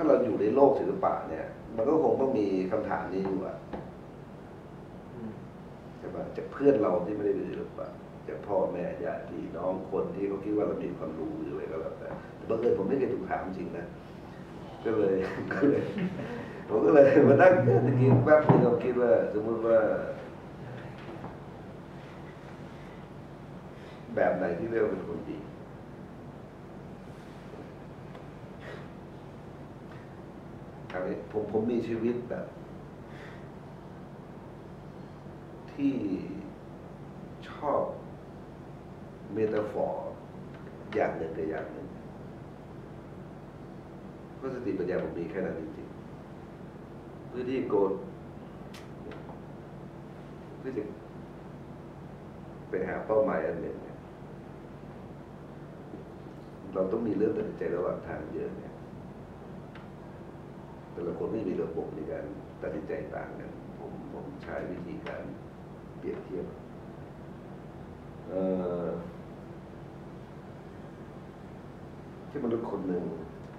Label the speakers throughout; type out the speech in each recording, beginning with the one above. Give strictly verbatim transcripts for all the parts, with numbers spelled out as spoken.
Speaker 1: าเราอยู่ในโลกศิลปะเนี่ยมันก็คงต้องมีคำถามนี้อยู่อะใช่ไหมจากเพื่อนเราที่ไม่ได้เรียนศิลปะจากพ่อแม่ญาติพี่น้องคนที่เขาคิดว่าเรามีความรู้หรืออะไรก็แล้วแต่บังเอิญผมไม่เคยถูกถามจริงนะก็เลยก็เลยผมก็เลยมานั่งตะกี้แป๊บนึงเราคิดว่าสมมติว่าแบบไหนที่เรียกว่าเป็นคนดีคราวนี้ผมผมมีชีวิตแบบที่ชอบเมตาฟอร์อย่างหนึ่งกับอย่างหนึ่งเพราะสติปัญญาผมมีแค่นั้นจริงๆเพื่อที่โกนเพื่อจะไปหาเป้าหมายอันหนึ่งเราต้องมีเรื่องตัดสินใจระหว่างทางเยอะเนี่ยแต่ละคนไม่มีระบบในการตัดสินใจต่างกันผมผมใช้วิธีการเปรียบเทียบที่มนุษย์คนหนึ่ง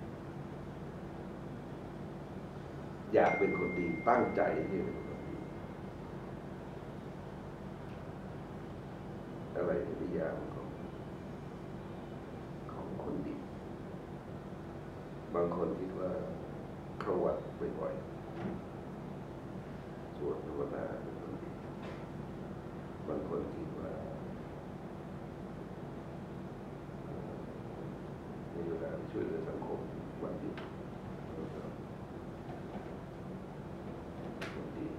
Speaker 1: อยากเป็นคนดีตั้งใจที่จะเป็นคนดีอะไรที่นิยามของของคนดีบางคนคิดว่าเข้าวัดบ่อยๆสวดภาวนาเป็นคนดีบางคนคิดว่ามีเวลาช่วยเหลือสังคมวันหยุดคนดี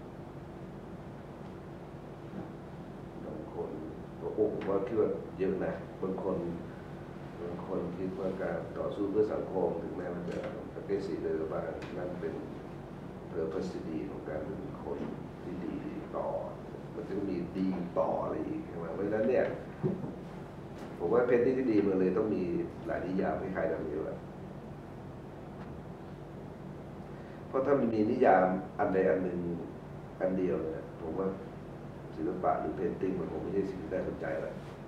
Speaker 1: บางคนก็โอ้ผมว่าคิดว่าเยอะนะบางคนบางคนคิดว่าการต่อสู้เพื่อสังคมถึงแม้มันจะประเภทสีเลยว่านั่นเป็นเพอร์พัสดีของการเป็นคนที่ดีต่อมันจะมีดีต่ออะไรอีกใช่ไหมเพราะฉะนั้นเนี่ยผมว่าเพชรที่ดีมันเลยต้องมีหลายนิยามคล้ายๆกันอยู่แล้วเพราะถ้ามันมีนิยามอันใดอันหนึ่งอันเดียวเนี่ยผมว่าศิลปะหรือเพนติ้งมันคงไม่ใช่สิ่งที่น่าสนใจเลย